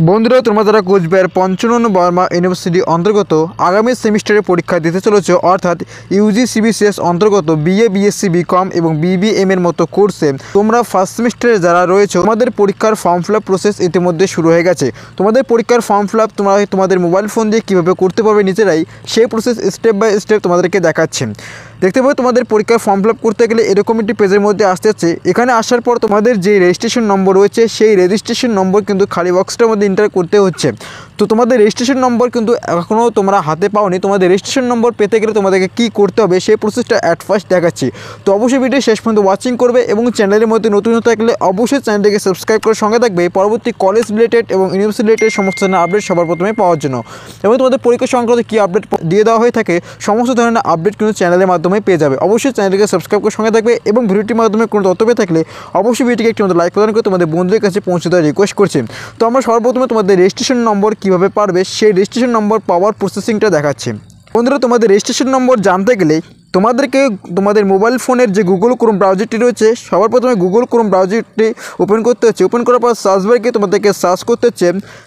বন্ধুরা, তোমরা যারা কোচবিহার পঞ্চানন বর্মা ইউনিভার্সিটি অন্তর্গত আগামী সেমিস্টারে পরীক্ষা দিতে চলেছে, অর্থাৎ ইউজি সিবিসিএস অন্তর্গত বিএ, বিএসসি, বিকম এবং বিবিএম এর মতো কোর্সে তোমরা ফার্স্ট সেমিস্টারে যারা রয়েছে, তোমাদের পরীক্ষার ফর্ম ফিল আপ প্রসেস ইতিমধ্যে শুরু হয়ে গেছে। তোমাদের পরীক্ষার ফর্ম ফিল আপ তোমরা তোমাদের মোবাইল ফোন দিয়ে কীভাবে করতে পারবে নিজেরাই, সেই প্রসেস স্টেপ বাই স্টেপ তোমাদেরকে দেখাচ্ছে। দেখতে পাবে তোমাদের পরীক্ষার ফর্ম ফিল আপ করতে গেলে এরকম একটি পেজের মধ্যে আসতে হচ্ছে। এখানে আসার পর তোমাদের যে রেজিস্ট্রেশন নম্বর রয়েছে, সেই রেজিস্ট্রেশন নম্বর কিন্তু খালি বক্সটার মধ্যে এন্টার করতে হচ্ছে। তো তোমাদের রেজিস্ট্রেশন নম্বর কিন্তু এখনও তোমরা হাতে পাওনি। তোমাদের রেজিস্ট্রেশন নম্বর পেতে গেলে তোমাদেরকে কী করতে হবে সেই প্রসেসটা অ্যাট ফার্স্ট দেখাচ্ছি। তো অবশ্যই ভিডিও শেষ পর্যন্ত ওয়াচিং করবে এবং চ্যানেলের মধ্যে নতুন হতে থাকলে অবশ্যই চ্যানেলটিকে সাবস্ক্রাইব করে সঙ্গে থাকবে পরবর্তী কলেজ রিলেটেড এবং ইউনিভার্সিটি রিলেটেড সমস্ত ধরনের আপডেট সবার প্রথমে পাওয়ার জন্য। এবং তোমাদের পরীক্ষা সংক্রান্ত কী আপডেট দিয়ে দেওয়া হয়ে থাকে, সমস্ত ধরনের আপডেট কিন্তু চ্যানেলের মাধ্যমে পেয়ে যাবে। অবশ্যই চ্যানেলটিকে সাবস্ক্রাইব করে সঙ্গে থাকবে এবং ভিডিওটির মাধ্যমে কোনো তথ্য পেয়ে থাকলে অবশ্যই ভিডিওটিকে একটি মতো লাইক প্রদান করে তোমাদের বন্ধুদের কাছে পৌঁছে দেওয়ার রিকোয়েস্ট করছি। তো আমরা সর্বপ্রথমে তোমাদের রেজিস্ট্রেশন নম্বর কীভাবে পারবে সেই রেজিস্ট্রেশন নম্বর পাওয়ার প্রসেসিংটা দেখাচ্ছি। বন্ধুরা, তোমাদের রেজিস্ট্রেশন নম্বর জানতে গেলে তোমাদেরকে তোমাদের মোবাইল ফোনের যে গুগল ক্রোম ব্রাউজারটি রয়েছে, সবার প্রথমে গুগল ক্রোম ব্রাউজারটি ওপেন করতে হচ্ছে। ওপেন করার পর সার্চ বারে গিয়ে তোমাদেরকে সার্চ করতে হচ্ছে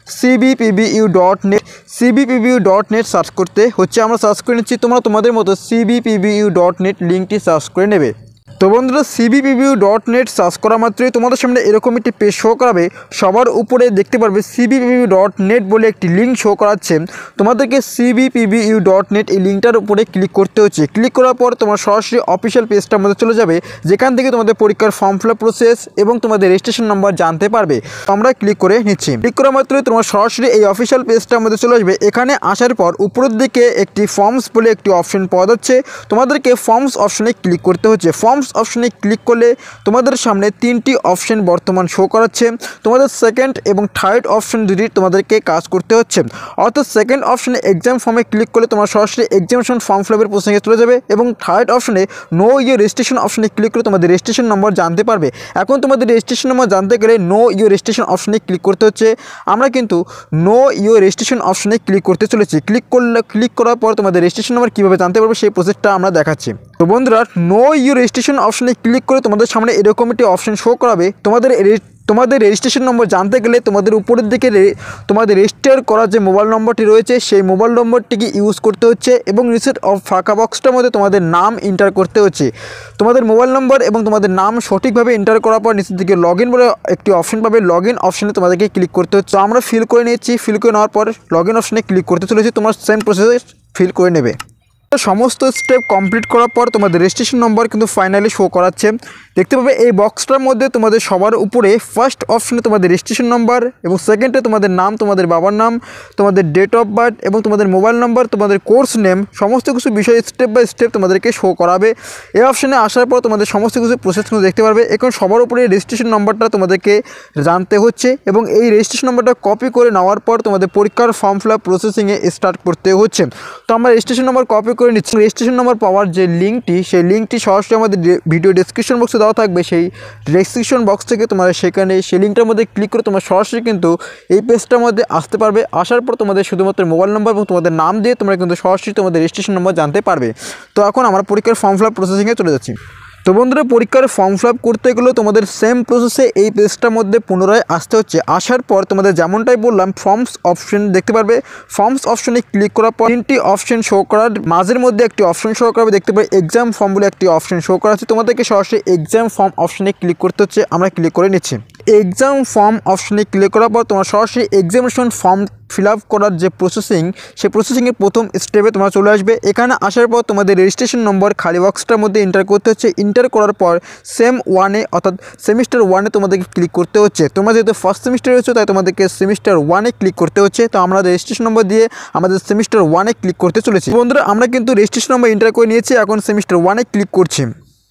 CBPBU.net। CBPBU.net সার্চ করতে হচ্ছে, আমরা সার্চ করে নিচ্ছি। তোমরা তোমাদের মতো CBPBU.net লিঙ্কটি সার্চ করে নেবে। তো বন্ধুরা, CBPBU.net সার্চ করা মাত্রই তোমাদের সামনে এরকম একটি পেজ শো করাবে। সবার উপরে দেখতে পারবে CBPBU.net বলে একটি লিঙ্ক শো করাচ্ছে। তোমাদেরকে CBPBU.net এই লিঙ্কটার উপরে ক্লিক করতে হচ্ছে। ক্লিক করার পর তোমার সরাসরি অফিসিয়াল পেজটার মধ্যে চলে যাবে, যেখান থেকে তোমাদের পরীক্ষার ফর্ম ফিল আপ প্রসেস এবং তোমাদের রেজিস্ট্রেশন নাম্বার জানতে পারবে। আমরা ক্লিক করে নিচ্ছি। ক্লিক করা মাত্রই তোমার সরাসরি এই অফিসিয়াল পেজটার মধ্যে চলে আসবে। এখানে আসার পর উপরের দিকে একটি ফর্মস বলে একটি অপশন পাওয়া যাচ্ছে। তোমাদেরকে ফর্মস অপশনে ক্লিক করতে হচ্ছে। ফর্মস অপশনে ক্লিক করলে তোমাদের সামনে তিনটি অপশন বর্তমান শো করাচ্ছে। তোমাদের সেকেন্ড এবং থার্ড অপশন দুটি তোমাদেরকে কাজ করতে হচ্ছে। অর্থাৎ সেকেন্ড অপশনে এক্সাম ফর্মে ক্লিক করলে তোমার সরাসরি এক্সামিনেশন ফর্ম ফিল আপের প্রসঙ্গে চলে যাবে এবং থার্ড অপশনে নো ইউর রেজিস্ট্রেশন অপশনে ক্লিক করে তোমাদের রেজিস্ট্রেশন নম্বর জানতে পারবে। এখন তোমাদের রেজিস্ট্রেশন নম্বর জানতে গেলে নো ইউর রেজিস্ট্রেশন অপশনে ক্লিক করতে হচ্ছে। আমরা কিন্তু নো ইউর রেজিস্ট্রেশন অপশনে ক্লিক করতে চলেছি। ক্লিক করার পর তোমাদের রেজিস্ট্রেশন নম্বর কীভাবে জানতে পারবে সেই প্রসেসটা আমরা দেখাচ্ছি। তো বন্ধুরা, নো ইউর রেজিস্ট্রেশন অপশনে ক্লিক করে তোমাদের সামনে এরকম একটি অপশন শো করাবে। তোমাদের রেজিস্ট্রেশন নম্বর জানতে গেলে তোমাদের উপরের দিকে তোমাদের রেজিস্টার করা যে মোবাইল নম্বরটি রয়েছে, সেই মোবাইল নম্বরটিকে ইউজ করতে হচ্ছে এবং নিচের ফাঁকা বক্সটার মধ্যে তোমাদের নাম এন্টার করতে হচ্ছে। তোমাদের মোবাইল নম্বর এবং তোমাদের নাম সঠিকভাবে এন্টার করার পর নিচের দিকে লগ ইন বলে একটি অপশন পাবে। লগ ইন অপশনে তোমাদেরকে ক্লিক করতে হচ্ছে। আমরা ফিল করে নিচ্ছি। ফিল করে নেওয়ার পর লগ ইন অপশনে ক্লিক করতে চলেছি। তোমার সেম প্রসেসে ফিল করে নেবে। সমস্ত স্টেপ কমপ্লিট করার পর তোমাদের রেজিস্ট্রেশন নম্বর কিন্তু ফাইনালি শো করাচ্ছে। দেখতে পাবে এই বক্সটার মধ্যে তোমাদের সবার উপরে ফার্স্ট অপশনে তোমাদের রেজিস্ট্রেশন নম্বর এবং সেকেন্ডে তোমাদের নাম, তোমাদের বাবার নাম, তোমাদের ডেট অফ বার্থ এবং তোমাদের মোবাইল নম্বর, তোমাদের কোর্স নেম, সমস্ত কিছু বিষয় স্টেপ বাই স্টেপ তোমাদেরকে শো করাবে। এই অপশনে আসার পর তোমাদের সমস্ত কিছু প্রসেস কিন্তু দেখতে পারবে। এখন সবার উপরে রেজিস্ট্রেশন নম্বরটা তোমাদেরকে জানতে হচ্ছে এবং এই রেজিস্ট্রেশন নম্বরটা কপি করে নেওয়ার পর তোমাদের পরীক্ষার ফর্ম ফিল আপ প্রসেসিংয়ে স্টার্ট করতে হচ্ছে। তো আমরা রেজিস্ট্রেশন নম্বর কপি করে নিচ্ছি। রেজিস্ট্রেশন নম্বর পাওয়ার যে লিঙ্কটি, সেই লিঙ্কটি সরাসরি আমাদের ভিডিও ডেসক্রিপশন বক্সে দেওয়া থাকবে। সেই ডেসক্রিপশন বক্স থেকে তোমরা সেখানে সেই লিঙ্কটার মধ্যে ক্লিক করে তোমরা সরাসরি কিন্তু এই পেজটার মধ্যে আসতে পারবে। আসার পর তোমাদের শুধুমাত্র মোবাইল নম্বর এবং তোমাদের নাম দিয়ে তোমরা কিন্তু সরাসরি তোমাদের রেজিস্ট্রেশন নম্বর জানতে পারবে। তো এখন আমরা পরীক্ষার ফর্ম ফিল আপ প্রসেসিংয়ে চলে যাচ্ছি। তো বন্ধুরা, পরীক্ষার ফর্ম ফিল আপ করতে গেলেও তোমাদের সেম প্রসেসে এই পেজটার মধ্যে পুনরায় আসতে হচ্ছে। আসার পর তোমাদের যেমনটাই বললাম ফর্মস অপশন দেখতে পারবে। ফর্মস অপশনে ক্লিক করার পর তিনটি অপশন শো করার মাঝের মধ্যে একটি অপশন শো করাবে। দেখতে পাবে এক্সাম ফর্ম বলে একটি অপশন শো করা আছে। তোমাদেরকে সরাসরি এক্সাম ফর্ম অপশনে ক্লিক করতে হচ্ছে। আমরা ক্লিক করে নিচ্ছি। এক্সাম ফর্ম অপশনে ক্লিক করার পর তোমার সরাসরি এক্সামিনেশন ফর্ম ফিল আপ করার যে প্রসেসিং, সেই প্রসেসিংয়ের প্রথম স্টেপে তোমরা চলে আসবে। এখানে আসার পর তোমাদের রেজিস্ট্রেশন নম্বর খালি বক্সটার মধ্যে এন্টার করতে হচ্ছে। এন্টার করার পর সেম ওয়ানে অর্থাৎ সেমিস্টার ওয়ানে তোমাদেরকে ক্লিক করতে হচ্ছে। তোমরা যেহেতু ফার্স্ট সেমিস্টার রয়েছে তাই তোমাদেরকে সেমিস্টার ওয়ানে ক্লিক করতে হচ্ছে। তো আমরা রেজিস্ট্রেশন নম্বর দিয়ে আমাদের সেমিস্টার ওয়ানে ক্লিক করতে চলেছি। বন্ধুরা, আমরা কিন্তু রেজিস্ট্রেশন নম্বর এন্টার করে নিয়েছি। এখন সেমিস্টার ওয়ানে ক্লিক করছি।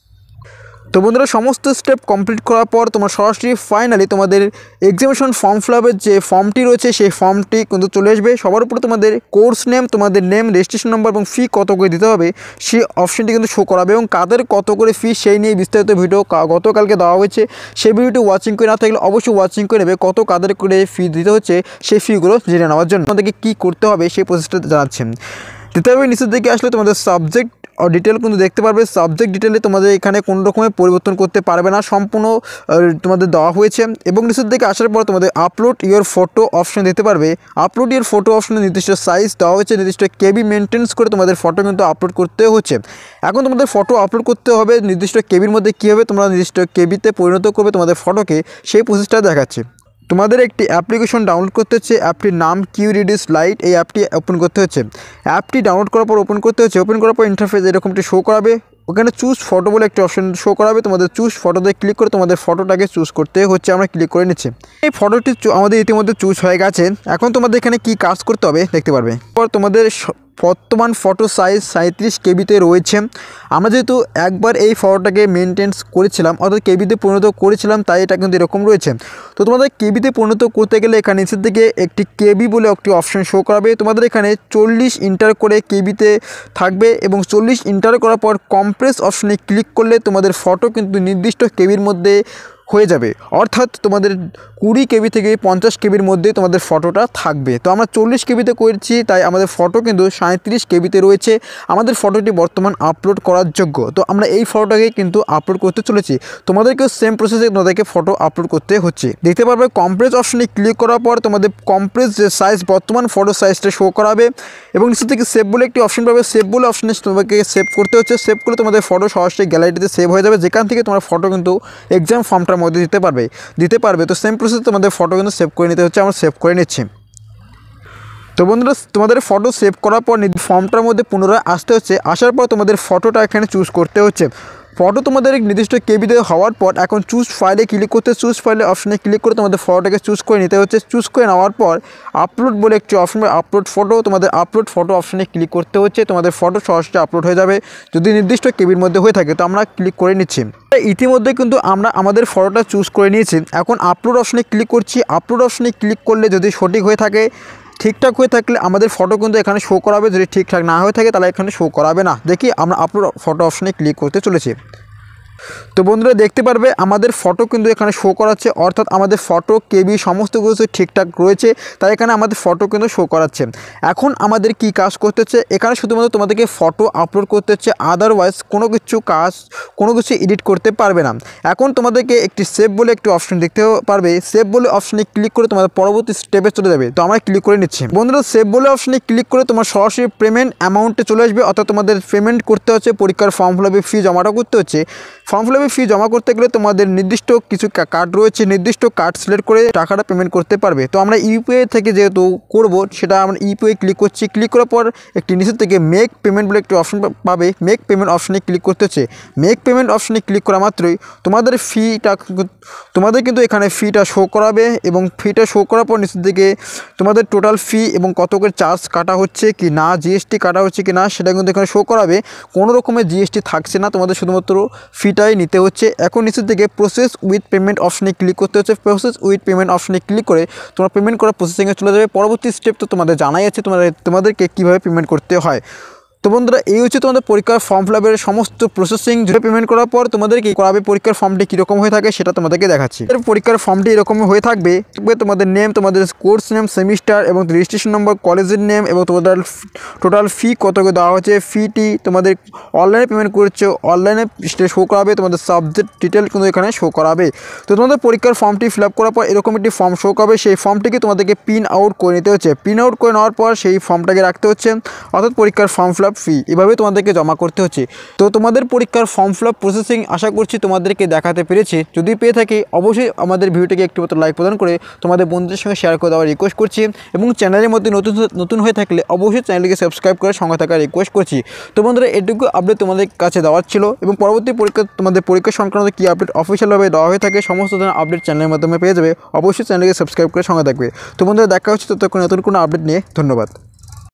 তো বন্ধুরা, সমস্ত স্টেপ কমপ্লিট করার পর তোমার সরাসরি ফাইনালি তোমাদের এক্সামিনেশন ফর্ম ফিল আপের যে ফর্মটি রয়েছে সেই ফর্মটি কিন্তু চলে আসবে। সবার উপরে তোমাদের কোর্স নেম, তোমাদের নেম, রেজিস্ট্রেশন নম্বর এবং ফি কত করে দিতে হবে সেই অপশনটি কিন্তু শো করাবে এবং কাদের কত করে ফি সেই নিয়ে বিস্তারিত ভিডিও গতকালকে দেওয়া হয়েছে। সেই ভিডিওটি ওয়াচিং করে না থাকলে অবশ্যই ওয়াচিং করে নেবে। কত কাদের করে ফি দিতে হচ্ছে সেই ফিগুলো জেনে নেওয়ার জন্য তোমাদেরকে কী করতে হবে সেই প্রসেসটা জানাচ্ছেন। দিতে হবে নিচের দিকে আসলে তোমাদের সাবজেক্ট ডিটেল কিন্তু দেখতে পারবে। সাবজেক্ট ডিটেলে তোমাদের এখানে কোনো রকমের পরিবর্তন করতে পারবে না, সম্পূর্ণ তোমাদের দেওয়া হয়েছে। এবং নিচের দিকে আসার পর তোমাদের আপলোড ইওর ফটো অপশন দিতে পারবে। আপলোড ইওর ফটো অপশনে নির্দিষ্ট সাইজ দেওয়া হয়েছে, নির্দিষ্ট কেবি মেনটেন্স করে তোমাদের ফটো কিন্তু আপলোড করতে হচ্ছে। এখন তোমাদের ফটো আপলোড করতে হবে নির্দিষ্ট কেবির মধ্যে। কীভাবে তোমরা নির্দিষ্ট কেবিতে পরিণত করবে তোমাদের ফটোকে, সেই প্রসেসটা দেখাচ্ছে। তোমাদের একটি অ্যাপ্লিকেশন ডাউনলোড করতে হচ্ছে, অ্যাপটির নাম কিউরিডিস লাইট। এই অ্যাপটি ওপেন করতে হচ্ছে। অ্যাপটি ডাউনলোড করার পর ওপেন করতে হচ্ছে। ওপেন করার পর ইন্টারফেস এরকমটি শো করাবে। ওখানে চুজ ফটো বলে একটি অপশন শো করাবে। তোমাদের চুজ ফটোতে ক্লিক করে তোমাদের ফটোটাকে চুজ করতে হচ্ছে। আমরা ক্লিক করে নিচ্ছি। এই ফটোটি আমাদের ইতিমধ্যে চুজ হয়ে গেছে। এখন তোমাদের এখানে কি কাজ করতে হবে দেখতে পারবে। পর তোমাদের বর্তমান ফটো সাইজ 37 কেবিতে রয়েছে। আমরা যেহেতু একবার এই ফটোটাকে মেনটেন্স করেছিলাম, অর্থাৎ কেবিতে পরিণত করেছিলাম, তাই এটা কিন্তু এরকম রয়েছে। তো তোমাদের কেবিতে পরিণত করতে গেলে এখানে নিচের দিকে একটি কেবি বলে একটি অপশন শো করাবে। তোমাদের এখানে 40 ইন্টার করে কেবিতে থাকবে এবং 40 ইন্টার করার পর কম্প্রেস অপশনে ক্লিক করলে তোমাদের ফটো কিন্তু নির্দিষ্ট কেবির মধ্যে হয়ে যাবে। অর্থাৎ তোমাদের 20 কেবি থেকে 50 কেবির মধ্যে তোমাদের ফটোটা থাকবে। তো আমরা 40 কেবিতে করেছি, তাই আমাদের ফটো কিন্তু 37 কেবিতে রয়েছে। আমাদের ফটোটি বর্তমান আপলোড করার যোগ্য। তো আমরা এই ফটোটাকে কিন্তু আপলোড করতে চলেছি। তোমাদেরকেও সেম প্রসেসে তোমাদেরকে ফটো আপলোড করতে হচ্ছে। দেখতে পারবে কম্প্রেস অপশনে ক্লিক করার পর তোমাদের কম্প্রেস যে সাইজ বর্তমান ফটো সাইজটা শো করাবে এবং নিচে থেকে সেভ বলে একটি অপশন পাবে। সেভ বলে অপশনে তোমাকে সেভ করতে হচ্ছে। সেভ করে তোমাদের ফটো সরাসরি গ্যালারিতে সেভ হয়ে যাবে, যেখান থেকে তোমার ফটো কিন্তু এক্সাম ফর্মটার মধ্যে দিতে পারবে। তো সেম প্রসেস তোমাদের ফটো কিন্তু সেভ করে নিতে হচ্ছে। আমরা সেভ করে নিচ্ছি। তো বন্ধুরা, তোমাদের ফটো সেভ করার পর ফর্মটার মধ্যে পুনরায় আসতে হচ্ছে। আসার পর তোমাদের ফটোটা এখানে চুজ করতে হচ্ছে। ফটো তোমাদের নির্দিষ্ট কেবিতে হওয়ার পর এখন চুজ ফাইলে ক্লিক করতে, চুজ ফাইলে অপশনে ক্লিক করে তোমাদের ফটোটাকে চুজ করে নিতে হচ্ছে। চুজ করে নেওয়ার পর আপলোড বলে একটি অপশন, আপলোড ফটো, তোমাদের আপলোড ফটো অপশনে ক্লিক করতে হচ্ছে। তোমাদের ফটো সরাসরি আপলোড হয়ে যাবে যদি নির্দিষ্ট কেবির মধ্যে হয়ে থাকে। তো আমরা ক্লিক করে নিচ্ছি। ইতিমধ্যে কিন্তু আমরা আমাদের ফটোটা চুজ করে নিয়েছি। এখন আপলোড অপশনে ক্লিক করছি। আপলোড অপশনে ক্লিক করলে যদি সঠিক হয়ে থাকে, ঠিকঠাক হয়ে থাকলে আমাদের ফটো কিন্তু এখানে শো করাবে। যদি ঠিকঠাক না হয়ে থাকে তাহলে এখানে শো করাবে না। দেখি আমরা আপলোড ফটো অপশনে ক্লিক করতে চলেছি। তো বন্ধুরা দেখতে পারবে আমাদের ফটো কিন্তু এখানে শো করাচ্ছে, অর্থাৎ আমাদের ফটো কেবি সমস্ত কিছু ঠিকঠাক রয়েছে, তাই এখানে আমাদের ফটো কিন্তু শো করাচ্ছে। এখন আমাদের কি কাজ করতে হচ্ছে, এখানে শুধুমাত্র তোমাদেরকে ফটো আপলোড করতে হচ্ছে, আদারওয়াইজ কোনো কিছু এডিট করতে পারবে না। এখন তোমাদেরকে একটি সেভ বলে একটি অপশন দেখতে পারবে। সেভ বলে অপশনে ক্লিক করে তোমাদের পরবর্তী স্টেপে চলে যাবে। তো আমরা ক্লিক করে নিচ্ছি। বন্ধুরা সেভ বলে অপশনে ক্লিক করে তোমার সরাসরি পেমেন্ট অ্যামাউন্টে চলে আসবে, অর্থাৎ তোমাদের পেমেন্ট করতে হচ্ছে, পরীক্ষার ফর্ম ফিল আপের ফি জমাটা করতে হচ্ছে। ফর্ম ফিল আপের ফি জমা করতে গেলে তোমাদের নির্দিষ্ট কিছু কার্ড রয়েছে, নির্দিষ্ট কার্ড সিলেক্ট করে টাকাটা পেমেন্ট করতে পারবে। তো আমরা ইউপিআই থেকে যেহেতু করব, সেটা আমরা ইউপিআই ক্লিক করছি। ক্লিক করার পর একটি নিচের থেকে মেক পেমেন্ট বলে একটি অপশন পাবে। মেক পেমেন্ট অপশনে ক্লিক করতে হচ্ছে। মেক পেমেন্ট অপশনে ক্লিক করা মাত্রই তোমাদের কিন্তু এখানে ফিটা শো করাবে এবং ফিটা শো করার পর নিচের দিকে তোমাদের টোটাল ফি এবং কত করে চার্জ কাটা হচ্ছে কি না, জিএসটি কাটা হচ্ছে কি না, সেটা কিন্তু এখানে শো করাবে। কোনো রকমের জিএসটি থাকছে না, তোমাদের শুধুমাত্র ফিটাই নিতে হচ্ছে। এখন নিচের দিকে প্রসেস উইথ পেমেন্ট অপশনে ক্লিক করতে হচ্ছে। প্রসেস উইথ পেমেন্ট অপশনে ক্লিক করে তোমরা পেমেন্ট করা প্রসেসিংয়ে চলে যাবে। পরবর্তী স্টেপ তো তোমাদের জানাই আছে তোমাদেরকে কীভাবে পেমেন্ট করতে হয়। তো বন্ধুরা এই হচ্ছে তোমাদের পরীক্ষার ফর্ম ফিল আপের সমস্ত প্রসেসিং। যদি পেমেন্ট করার পর তোমাদের কি করাবে, পরীক্ষার ফর্মটি কীরকম হয়ে থাকে সেটা তোমাদেরকে দেখাচ্ছি। পরীক্ষার ফর্মটি এরকম হয়ে থাকবে। তোমাদের নেম, তোমাদের কোর্স নেম, সেমিস্টার এবং রেজিস্ট্রেশন নম্বর, কলেজের নেম এবং তোমাদের টোটাল ফি কত করে দেওয়া হচ্ছে, ফিটি তোমাদের অনলাইনে পেমেন্ট করেছে, অনলাইনে শো করাবে। তোমাদের সাবজেক্ট ডিটেল কিন্তু এখানে শো করাবে। তো তোমাদের পরীক্ষার ফর্মটি ফিল আপ করার পর এরকম একটি ফর্ম শো করাবে। সেই ফর্মটিকে তোমাদেরকে প্রিন্ট আউট করে নিতে হচ্ছে। প্রিন্ট আউট করে নেওয়ার পর সেই ফর্মটাকে রাখতে হচ্ছে, অর্থাৎ পরীক্ষার ফর্ম ফিল আপ ফি এভাবে তোমাদেরকে জমা করতে হচ্ছে। তো তোমাদের পরীক্ষার ফর্ম ফিল আপ প্রসেসিং আশা করছি তোমাদেরকে দেখাতে পেরেছি। যদি পেয়ে থাকি অবশ্যই আমাদের ভিডিওটিকে একটু মতো লাইক প্রদান করে তোমাদের বন্ধুদের সঙ্গে শেয়ার করে দেওয়ার রিকোয়েস্ট করছি এবং চ্যানেলের মধ্যে নতুন হয়ে থাকলে অবশ্যই চ্যানেলটিকে সাবস্ক্রাইব করে সঙ্গে থাকার রিকোয়েস্ট করছি। তো বন্ধুরা এটুকু আপডেট তোমাদের কাছে দেওয়ার ছিল এবং পরবর্তী তোমাদের পরীক্ষা সংক্রান্ত কী আপডেট অফিসিয়ালভাবে দেওয়া হয়ে থাকে সমস্ত ধরনের আপডেট চ্যানেলের মাধ্যমে পেয়ে যাবে। অবশ্যই চ্যানেলটিকে সাবস্ক্রাইব করে সঙ্গে থাকবে। তো বন্ধুরা দেখা হচ্ছে ততক্ষণ নতুন কোনো আপডেট নিয়ে। ধন্যবাদ।